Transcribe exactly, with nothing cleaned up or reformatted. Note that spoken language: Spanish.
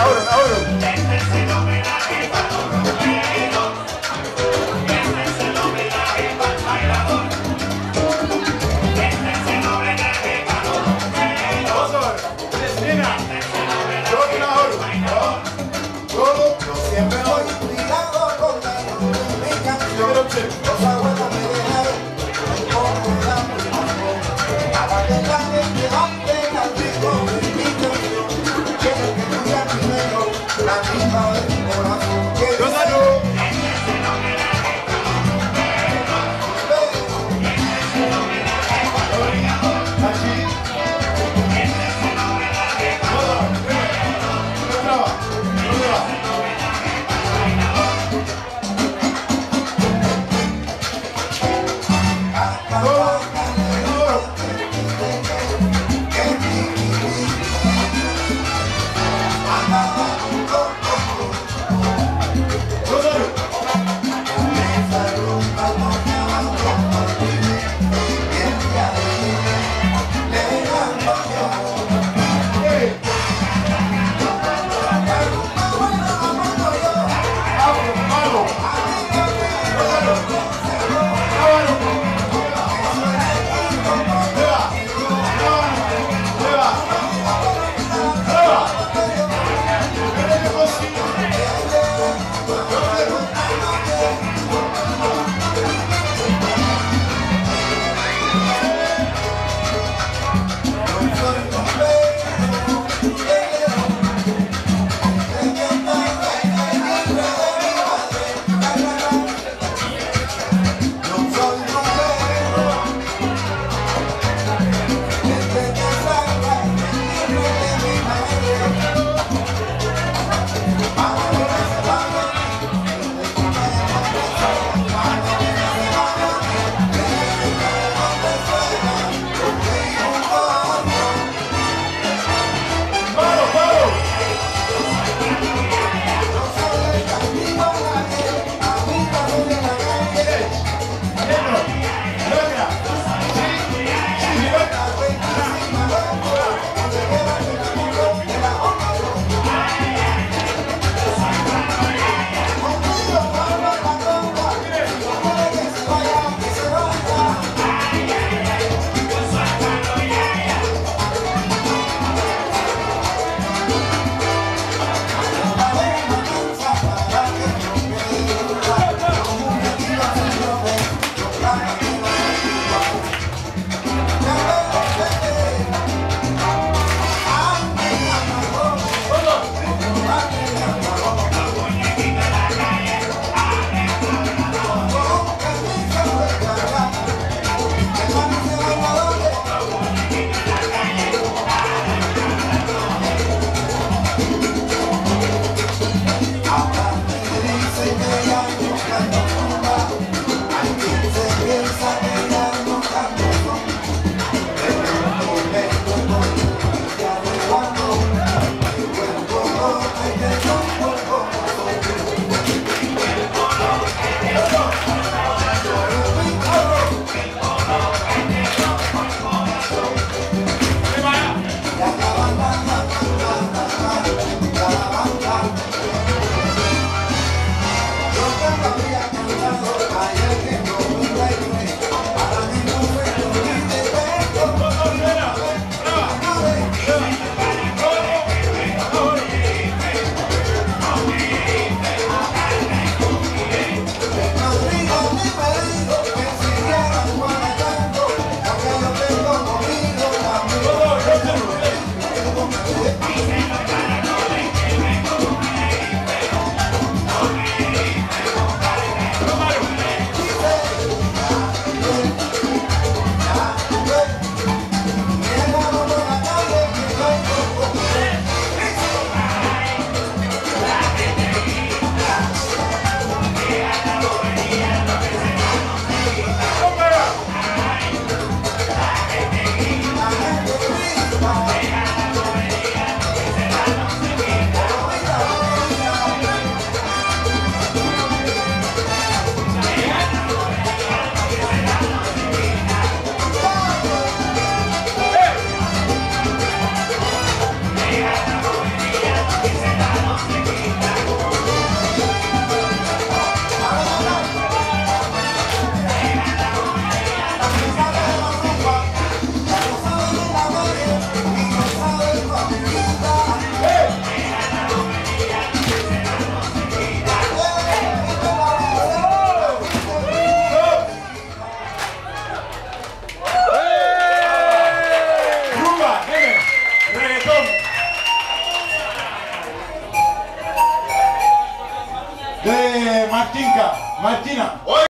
ahora, ahora. Este es el homenaje para los rumberos. Este es el homenaje para el bailador. Este es el homenaje para los rumberos. Vamos a ver. Cristina. Este es el homenaje Yo para el ahora. bailador. Todo. Yo siempre voy cuidado con la luz de mi canción. Pero, che. Los abuelos me dejaron un poco de amor. Para que la gente ande al ritmo de mi canción. Quiero que cuida primero la misma vez. Martinka, Martina.